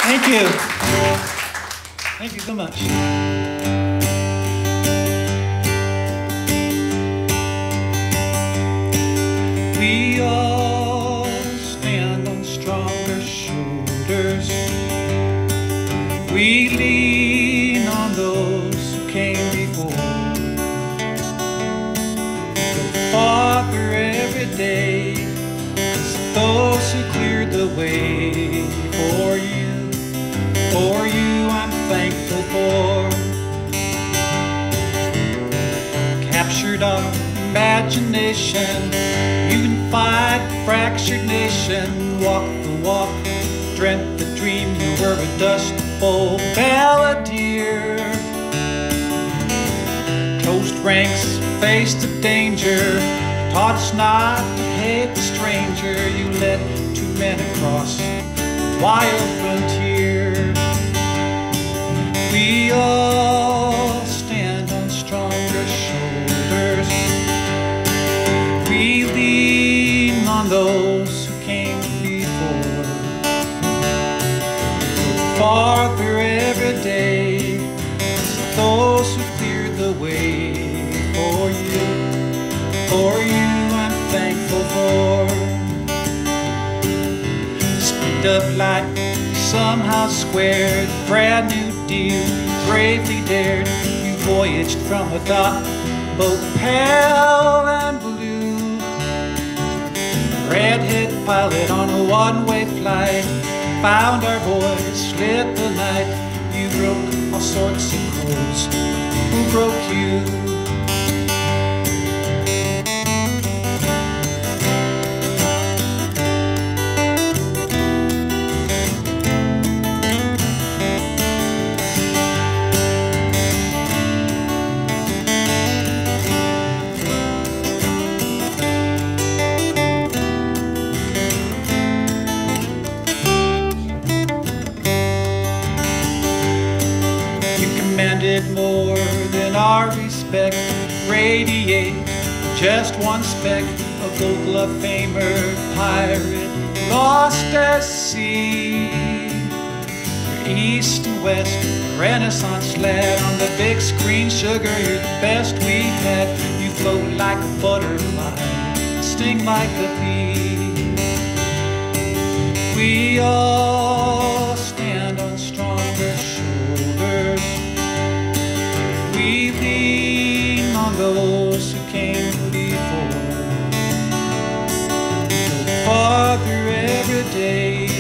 Thank you. Thank you so much. We all stand on stronger shoulders. We lean on those who came before. Go farther every day, 'cause those who cleared the way for you I'm thankful for. Captured our imagination, unified, fractured nation. Walked the walk, dreamt the dream. You were a dust bowl balladeer. Closed ranks, faced the danger. Taught us not to hate the stranger. You led 2 men across the wild frontier. We all stand on stronger shoulders. We lean on those who came before. Go farther every day, those who cleared the way for you. For you I'm thankful for. Speed of light somehow squared, brand new deal, bravely dared. You voyaged from without, both pale and blue. Redhead pilot on a one-way flight, found our voice, lit the night. You broke all sorts of codes. Who broke you? Commanded more than our respect. Radiate just one speck. A gold glove famer, pirate, lost at sea. You're east and west, Renaissance lad. On the big screen, sugar, you're the best we had. You float like a butterfly, sting like a bee. We all stand on stronger shoulders. We lean on those who came before. Go farther every day,